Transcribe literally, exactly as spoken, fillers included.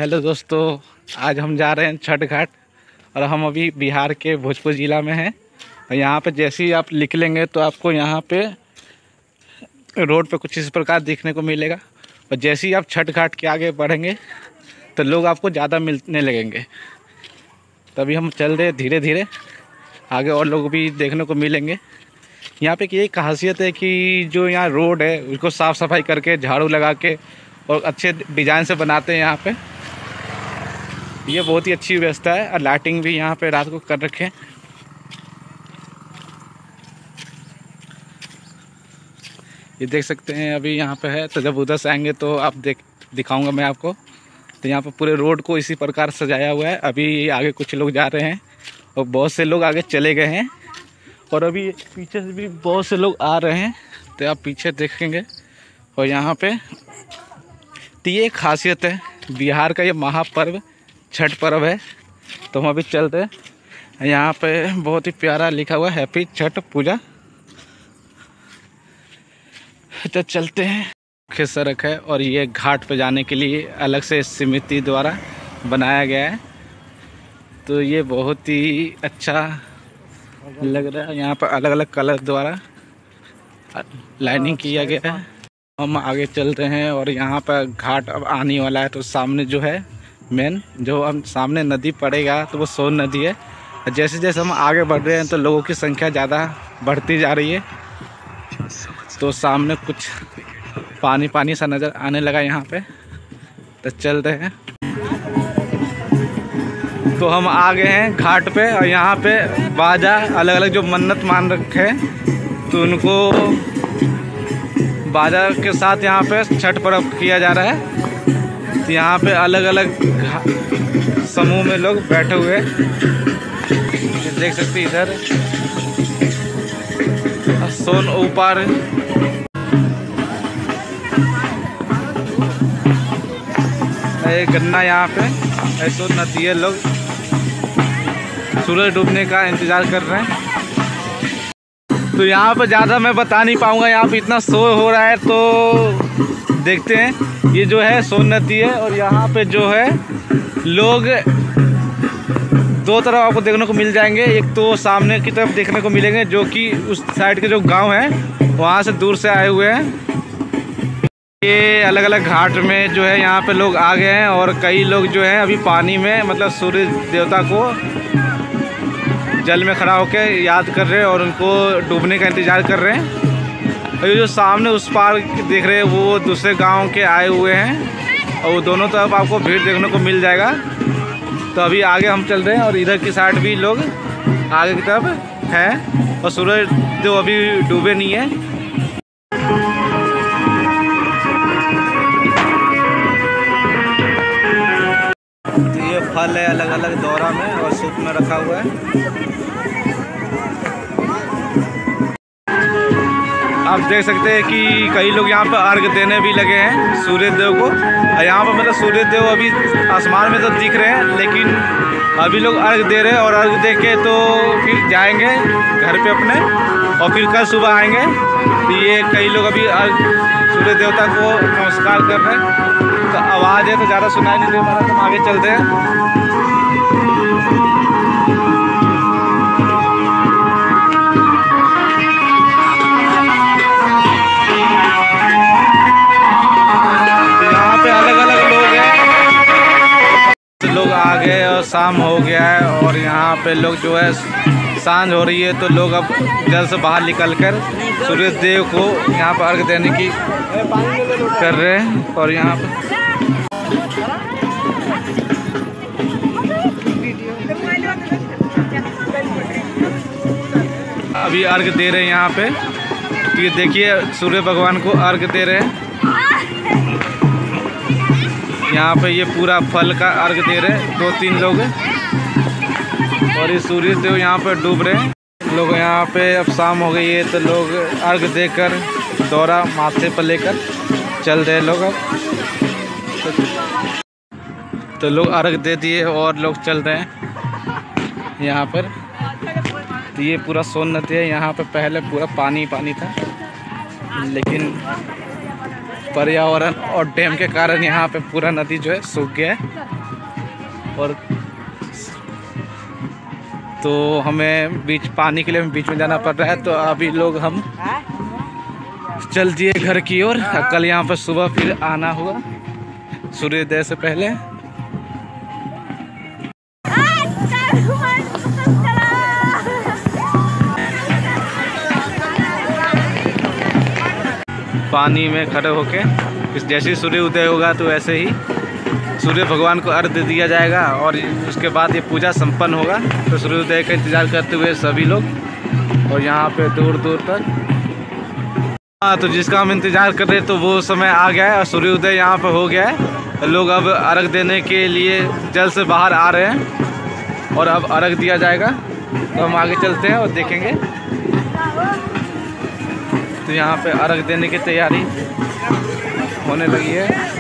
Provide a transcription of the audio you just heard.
Hello दोस्तों, आज हम जा रहे हैं छठ घाट। और हम अभी बिहार के भोजपुर ज़िला में हैं। और यहाँ पे जैसे ही आप निकलेंगे तो आपको यहाँ पे रोड पे कुछ इस प्रकार देखने को मिलेगा। और जैसे ही आप छठ घाट के आगे बढ़ेंगे तो लोग आपको ज़्यादा मिलने लगेंगे। तभी हम चल रहे धीरे धीरे आगे, और लोग भी देखने को मिलेंगे। यहाँ पे की एक खासियत है कि जो यहाँ रोड है उसको साफ़ सफाई करके, झाड़ू लगा के और अच्छे डिज़ाइन से बनाते हैं। यहाँ पे ये बहुत ही अच्छी व्यवस्था है। और लाइटिंग भी यहाँ पे रात को कर रखे हैं। ये देख सकते हैं अभी यहाँ पे है, तो जब उधर से आएंगे तो आप देख दिखाऊंगा मैं आपको। तो यहाँ पे पूरे रोड को इसी प्रकार सजाया हुआ है। अभी आगे कुछ लोग जा रहे हैं और बहुत से लोग आगे चले गए हैं। और अभी पीछे से भी बहुत से लोग आ रहे हैं, तो आप पीछे देखेंगे। और यहाँ पे तो ये एक खासियत है बिहार का, ये महापर्व छठ पर्व है। तो हम अभी चलते हैं। यहाँ पे बहुत ही प्यारा लिखा हुआ है हैप्पी छठ पूजा। तो चलते हैं। मुख्य सड़क है और ये घाट पे जाने के लिए अलग से समिति द्वारा बनाया गया है। तो ये बहुत ही अच्छा लग रहा है। यहाँ पर अलग अलग कलर द्वारा लाइनिंग किया गया है। हम आगे चलते हैं और यहाँ पर घाट अब आने वाला है। तो सामने जो है मेन जो हम सामने नदी पड़ेगा तो वो सोन नदी है। जैसे जैसे हम आगे बढ़ रहे हैं तो लोगों की संख्या ज़्यादा बढ़ती जा रही है। तो सामने कुछ पानी पानी सा नज़र आने लगा यहाँ पे। तो चलते हैं। तो हम आ गए हैं घाट पे और यहाँ पे बाजा अलग अलग जो मन्नत मान रखे हैं तो उनको बाजा के साथ यहाँ पे छठ पर्व किया जा रहा है। तो यहाँ पे अलग अलग समूह में लोग बैठे हुए देख सकते हैं। इधर सोन ऊपर गन्ना, यहाँ पे ऐसो नदी है। लोग सूरज डूबने का इंतज़ार कर रहे हैं। तो यहाँ पर ज़्यादा मैं बता नहीं पाऊँगा, यहाँ पे इतना शोर हो रहा है। तो देखते हैं। ये जो है सोन नदी है और यहाँ पे जो है लोग दो तरफ आपको देखने को मिल जाएंगे। एक तो सामने की तरफ देखने को मिलेंगे जो कि उस साइड के जो गांव हैं वहाँ से दूर से आए हुए हैं। ये अलग अलग घाट में जो है यहाँ पे लोग आ गए हैं। और कई लोग जो है अभी पानी में, मतलब सूर्य देवता को जल में खड़ा होकर याद कर रहे हैं और उनको डूबने का इंतज़ार कर रहे हैं। और ये जो सामने उस पार देख रहे हैं वो दूसरे गांव के आए हुए हैं। और वो दोनों तरफ आपको भीड़ देखने को मिल जाएगा। तो अभी आगे हम चल रहे हैं और इधर की साइड भी लोग आगे की तरफ हैं। और सूरज जो अभी डूबे नहीं है। तो ये फल है अलग अलग दौरा में और सूप में रखा हुआ है। आप देख सकते हैं कि कई लोग यहाँ पर अर्घ देने भी लगे हैं सूर्य देव को। और यहाँ पर मतलब सूर्य देव अभी आसमान में तो दिख रहे हैं, लेकिन अभी लोग अर्घ दे रहे हैं। और अर्घ दे के तो फिर जाएंगे घर पे अपने, और फिर कल सुबह आएंगे। तो ये कई लोग अभी अर्घ सूर्य देवता को नमस्कार कर रहे हैं। तो आवाज़ है तो ज़्यादा सुनाई नहीं दे पा रहा। तो हम आगे चलते हैं। लोग आ गए और शाम हो गया है और यहाँ पे लोग जो है सांझ हो रही है। तो लोग अब जल से बाहर निकल कर सूर्य देव को यहाँ पर अर्घ देने की कर रहे हैं। और यहाँ पर अभी अर्घ दे रहे हैं यहाँ पे। तो ये देखिए सूर्य भगवान को अर्घ दे रहे हैं। यहाँ पे ये पूरा फल का अर्घ दे रहे हैं दो तीन लोग। और ये सूर्य देव यहाँ पे डूब रहे हैं। लोग यहाँ पे अब शाम हो गई है तो लोग अर्घ देकर दौरा माथे पर लेकर चल रहे लोग। अब तो लोग अर्घ दे दिए और लोग चल रहे हैं यहाँ पर। तो ये पूरा सोन नदी है। यहाँ पे पहले पूरा पानी पानी था, लेकिन पर्यावरण और डैम के कारण यहाँ पे पूरा नदी जो है सूख गया है। और तो हमें बीच पानी के लिए बीच में जाना पड़ रहा है। तो अभी लोग हम चल दिए घर की ओर। कल यहाँ पर सुबह फिर आना होगा सूर्योदय से पहले। पानी में खड़े होके जैसे ही सूर्य उदय होगा तो ऐसे ही सूर्य भगवान को अर्घ्य दिया जाएगा और उसके बाद ये पूजा संपन्न होगा। तो सूर्योदय का इंतज़ार करते हुए सभी लोग, और यहाँ पे दूर दूर तक, हाँ तो जिसका हम इंतज़ार कर रहे हैं तो वो समय आ गया है और सूर्योदय यहाँ पे हो गया है। लोग अब अर्घ देने के लिए जल से बाहर आ रहे हैं और अब अर्घ दिया जाएगा। तो हम आगे चलते हैं और देखेंगे। तो यहाँ पे अर्घ देने की तैयारी होने लगी है।